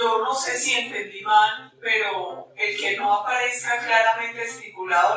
Yo no sé si entendí mal, pero el que no aparezca claramente estipulado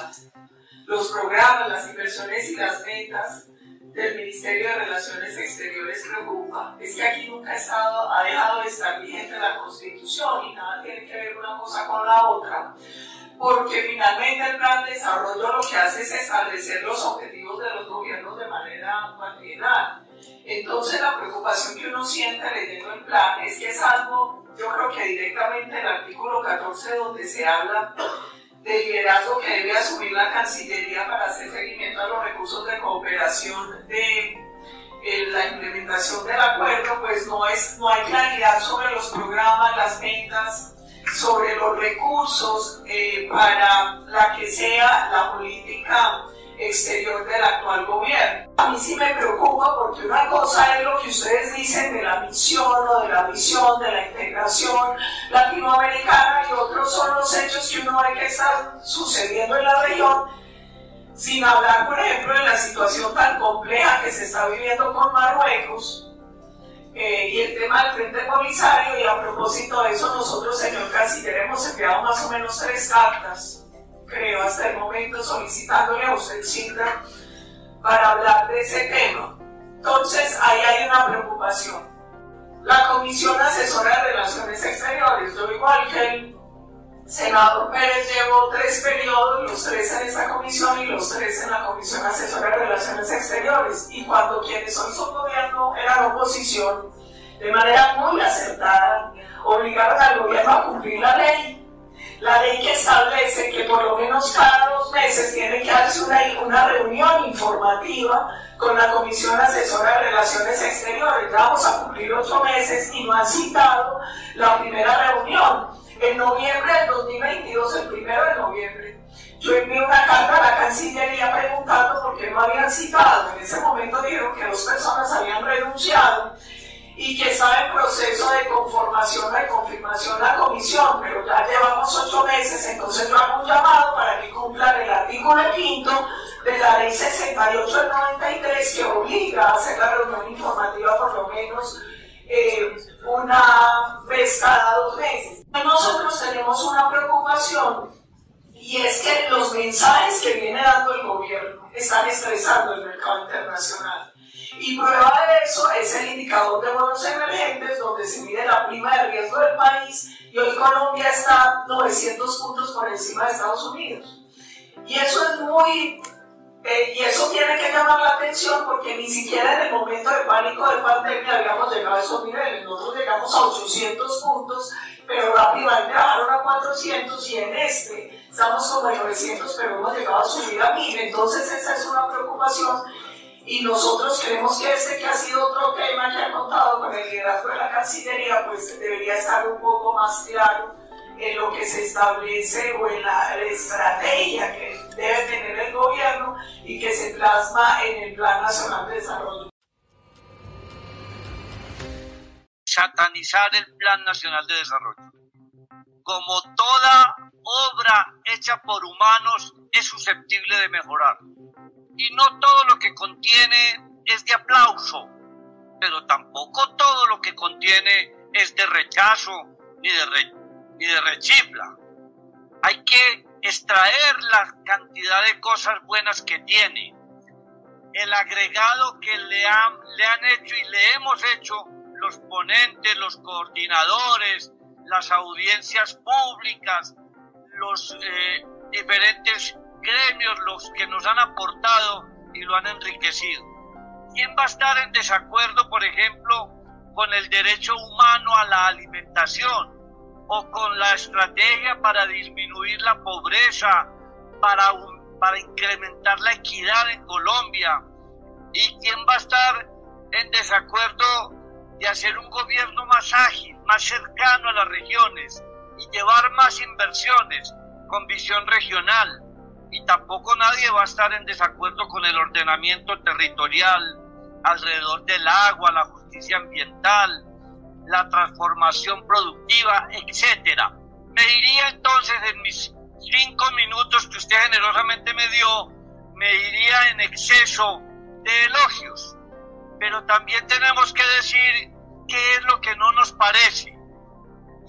los programas, las inversiones y las metas del Ministerio de Relaciones Exteriores preocupa. Es que aquí nunca ha dejado de estar vigente la Constitución y nada tiene que ver una cosa con la otra, porque finalmente el plan de desarrollo lo que hace es establecer los objetivos de los gobiernos de manera cuatrienal. Entonces la preocupación que uno siente leyendo el plan es que es algo, yo creo que directamente el artículo 14 donde se habla del liderazgo que debe asumir la Cancillería para hacer seguimiento a los recursos de cooperación de la implementación del acuerdo, pues no hay claridad sobre los programas, las metas, sobre los recursos para la que sea la política exterior del actual gobierno. A mí sí me preocupa porque una cosa es lo que ustedes dicen de la misión o de la visión, de la integración latinoamericana, y otros son los hechos que uno ve que están sucediendo en la región, sin hablar, por ejemplo, de la situación tan compleja que se está viviendo con Marruecos y el tema del Frente Polisario. Y a propósito de eso, nosotros, señor Canciller, hemos enviado más o menos 3 cartas, creo, hasta el momento, solicitándole a usted cita para hablar de ese tema. Entonces, ahí hay una preocupación. La Comisión Asesora de Relaciones Exteriores, yo igual que el senador Pérez llevo 3 periodos, los 3 en esta comisión y los 3 en la Comisión Asesora de Relaciones Exteriores, y cuando quienes hoy son gobierno eran oposición, de manera muy acertada, obligaron al gobierno a cumplir la ley que establece que por lo menos cada 2 meses tiene que darse una reunión informativa con la Comisión Asesora de Relaciones Exteriores. Ya vamos a cumplir 8 meses y no han citado la primera reunión. En noviembre del 2022, el 1 de noviembre, yo envié una carta a la Cancillería preguntando por qué no habían citado. En ese momento dijeron que 2 personas habían renunciado y que estaba en proceso de conformación, de confirmación la comisión, pero ya llevamos 8 meses, entonces yo hago un llamado para que cumplan el artículo 5 de la ley 68 del 93, que obliga a hacer la reunión informativa por lo menos una vez cada 2 meses. Nosotros tenemos una preocupación, y es que los mensajes que viene dando el gobierno están estresando el mercado internacional. Y prueba de eso es el indicador de bonos emergentes, donde se mide la prima de riesgo del país, y hoy Colombia está 900 puntos por encima de Estados Unidos. Y eso es y eso tiene que llamar la atención, porque ni siquiera en el momento de pánico de pandemia habíamos llegado a esos niveles. Nosotros llegamos a 800 puntos, pero rápidamente bajaron a 400, y en estamos como en 900, pero hemos llegado a subir a 1000. Entonces esa es una preocupación. Y nosotros creemos que que ha sido otro tema que ha contado con el liderazgo de la Cancillería, pues debería estar un poco más claro en lo que se establece o en la estrategia que debe tener el gobierno y que se plasma en el Plan Nacional de Desarrollo. Satanizar el Plan Nacional de Desarrollo. Como toda obra hecha por humanos, es susceptible de mejorar. Y no todo lo que contiene es de aplauso, pero tampoco todo lo que contiene es de rechazo ni de rechifla. Hay que extraer la cantidad de cosas buenas que tiene, el agregado que le han hecho y le hemos hecho los ponentes, los coordinadores, las audiencias públicas, los diferentes gremios, los que nos han aportado y lo han enriquecido. ¿Quién va a estar en desacuerdo, por ejemplo, con el derecho humano a la alimentación o con la estrategia para disminuir la pobreza, para incrementar la equidad en Colombia? ¿Y quién va a estar en desacuerdo de hacer un gobierno más ágil, más cercano a las regiones y llevar más inversiones con visión regional? Y tampoco nadie va a estar en desacuerdo con el ordenamiento territorial alrededor del agua, la justicia ambiental, la transformación productiva, etc. Me iría entonces, en mis 5 minutos que usted generosamente me dio, me iría en exceso de elogios, pero también tenemos que decir qué es lo que no nos parece.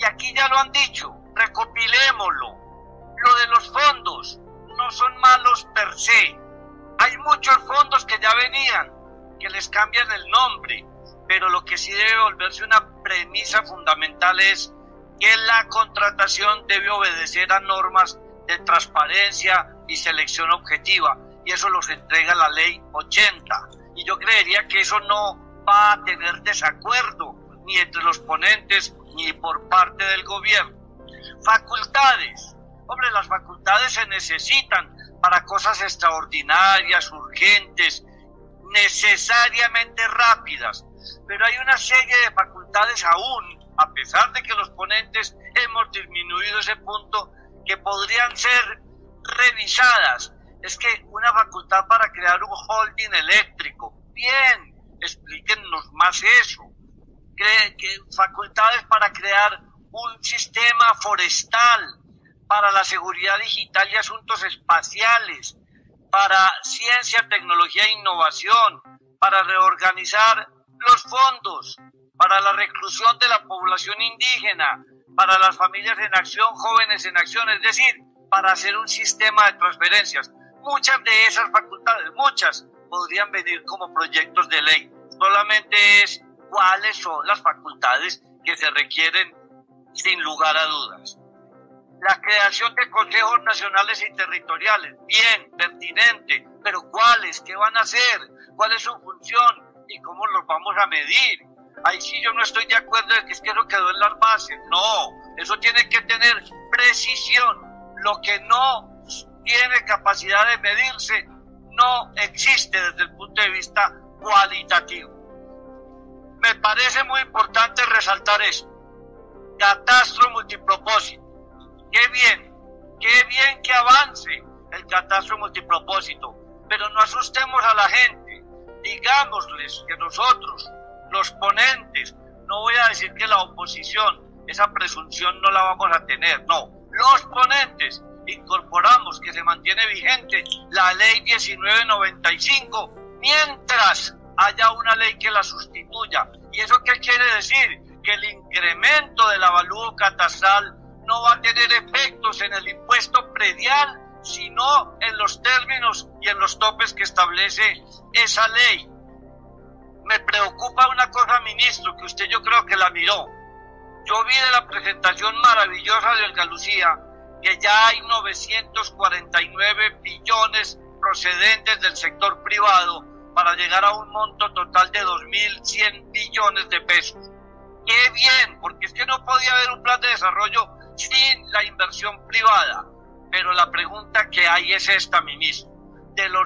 Y aquí ya lo han dicho, recopilémoslo. Lo de los fondos no son malos per se. Hay muchos fondos que ya venían, que les cambian el nombre, pero lo que sí debe volverse una premisa fundamental es que la contratación debe obedecer a normas de transparencia y selección objetiva, y eso los entrega la ley 80. Y yo creería que eso no va a tener desacuerdo ni entre los ponentes ni por parte del gobierno. Facultades. Hombre, las facultades se necesitan para cosas extraordinarias, urgentes, necesariamente rápidas, pero hay una serie de facultades aún, a pesar de que los ponentes hemos disminuido ese punto, que podrían ser revisadas. Es que una facultad para crear un holding eléctrico, bien, explíquennos más eso. Que facultades para crear un sistema forestal, para la seguridad digital y asuntos espaciales, para ciencia, tecnología e innovación, para reorganizar los fondos, para la reclusión de la población indígena, para las familias en acción, jóvenes en acción, es decir, para hacer un sistema de transferencias. Muchas de esas facultades, muchas, podrían venir como proyectos de ley. Solamente es cuáles son las facultades que se requieren sin lugar a dudas. La creación de consejos nacionales y territoriales, bien, pertinente, pero ¿cuáles? ¿Qué van a hacer? ¿Cuál es su función? ¿Y cómo los vamos a medir? Ahí sí yo no estoy de acuerdo de que es que eso quedó en las bases. No, eso tiene que tener precisión. Lo que no tiene capacidad de medirse no existe desde el punto de vista cualitativo. Me parece muy importante resaltar esto. Catastro multipropósito. Qué bien que avance el catastro multipropósito, pero no asustemos a la gente. Digámosles que nosotros, los ponentes, no voy a decir que la oposición, esa presunción no la vamos a tener, no. Los ponentes incorporamos que se mantiene vigente la ley 1995 mientras haya una ley que la sustituya. ¿Y eso qué quiere decir? Que el incremento del avalúo catastral no va a tener efectos en el impuesto predial, sino en los términos y en los topes que establece esa ley. Me preocupa una cosa, ministro, que usted yo creo que la miró. Yo vi de la presentación maravillosa de Olga Lucía que ya hay 949 billones procedentes del sector privado para llegar a un monto total de 2.100 billones de pesos. ¡Qué bien! Porque es que no podía haber un plan de desarrollo sin la inversión privada. Pero la pregunta que hay es esta, ministro. De los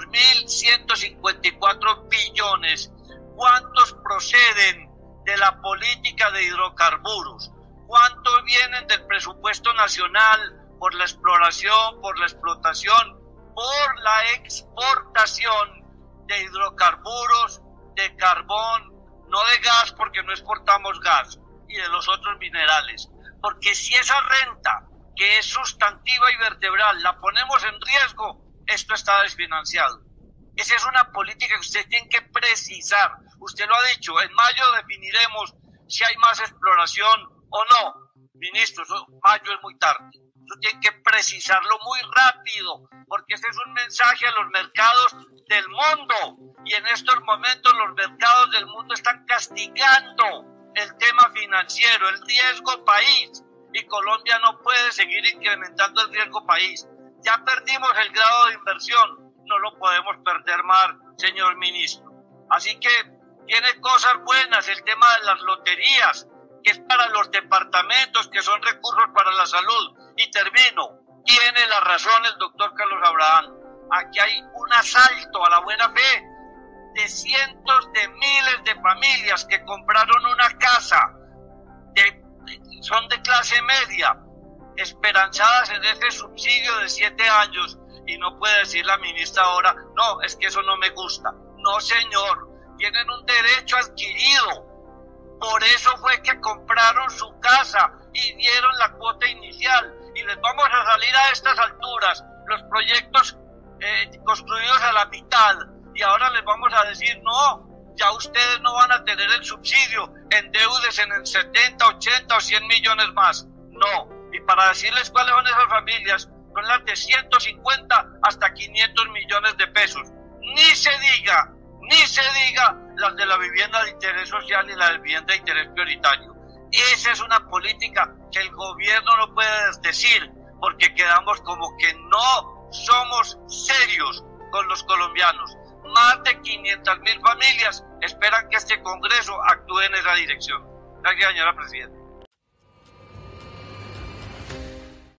1.154 billones, ¿cuántos proceden de la política de hidrocarburos? ¿Cuántos vienen del presupuesto nacional por la exploración, por la explotación, por la exportación de hidrocarburos, de carbón, no de gas porque no exportamos gas, y de los otros minerales? Porque si esa renta, que es sustantiva y vertebral, la ponemos en riesgo, esto está desfinanciado. Esa es una política que usted tiene que precisar. Usted lo ha dicho, en mayo definiremos si hay más exploración o no. Ministro, mayo es muy tarde. Eso tiene que precisarlo muy rápido, porque ese es un mensaje a los mercados del mundo. Y en estos momentos los mercados del mundo están castigando el tema financiero, el riesgo país. Y Colombia no puede seguir incrementando el riesgo país. Ya perdimos el grado de inversión, no lo podemos perder más, señor ministro. Así que tiene cosas buenas el tema de las loterías, que es para los departamentos, que son recursos para la salud. Y termino, tiene la razón el doctor Carlos Abraham. Aquí hay un asalto a la buena fe de cientos de miles de familias que compraron una casa, son de clase media, esperanzadas en ese subsidio de 7 años, y no puede decir la ministra ahora, no, es que eso no me gusta. No, señor, tienen un derecho adquirido. Por eso fue que compraron su casa y dieron la cuota inicial. Y les vamos a salir a estas alturas los proyectos construidos a la mitad. Y ahora les vamos a decir, no, ya ustedes no van a tener el subsidio, endeudes en 70, 80 o 100 millones más. No. Y para decirles cuáles son esas familias, son las de 150 hasta 500 millones de pesos. Ni se diga las de la vivienda de interés social y la de vivienda de interés prioritario. Esa es una política que el gobierno no puede decir, porque quedamos como que no somos serios con los colombianos. Más de 500.000 familias esperan que este Congreso actúe en esa dirección. Gracias, señora Presidenta.